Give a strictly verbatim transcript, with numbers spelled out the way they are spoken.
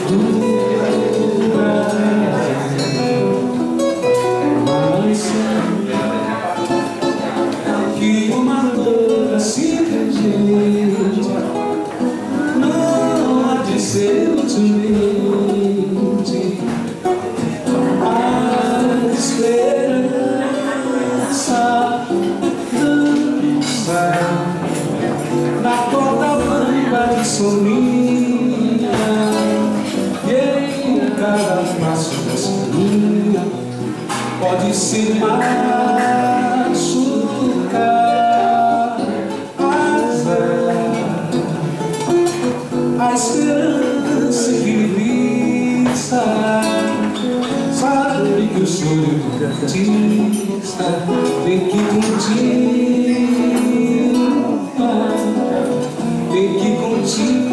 que uma dor simplesmente não há de ser utilmente a esperança dança na corda bamba de soninha, e em cada passo dessa linha pode se machucar a esperança que vista, sabe que o sonho do artista tem que continuar, tem que continuar.